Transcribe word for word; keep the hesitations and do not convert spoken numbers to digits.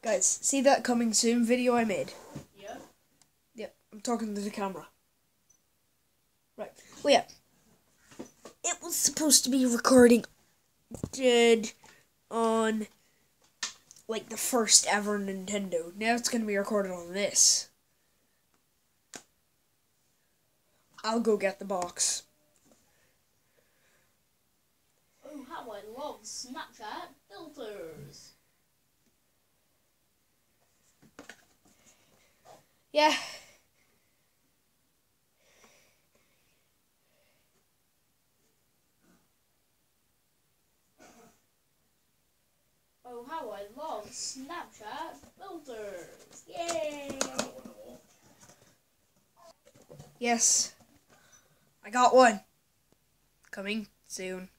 Guys, see that coming soon video I made? Yeah. Yep, I'm talking to the camera. Right. Well, yeah. It was supposed to be recording did on like the first ever Nintendo. Now it's gonna be recorded on this. I'll go get the box. Oh, how I love Snapchat filters. Yeah. Oh, how I love Snapchat filters. Yay! Yes. I got one. Coming soon.